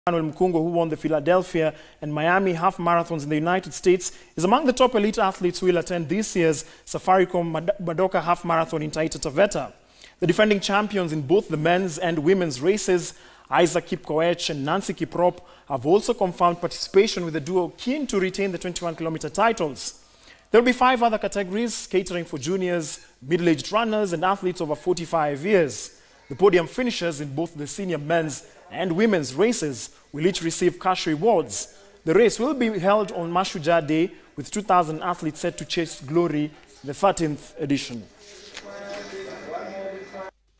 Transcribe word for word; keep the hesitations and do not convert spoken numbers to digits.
Manuel Mkungo, who won the Philadelphia and Miami half marathons in the United States, is among the top elite athletes who will attend this year's Safaricom Madoka half marathon in Taita Taveta. The defending champions in both the men's and women's races, Isaac Kipkoech and Nancy Kiprop, have also confirmed participation, with the duo keen to retain the twenty-one kilometer titles. There will be five other categories catering for juniors, middle-aged runners and athletes over forty-five years. The podium finishers in both the senior men's and women's races will each receive cash rewards. The race will be held on Mashujaa Day, with two thousand athletes set to chase glory, the thirteenth edition.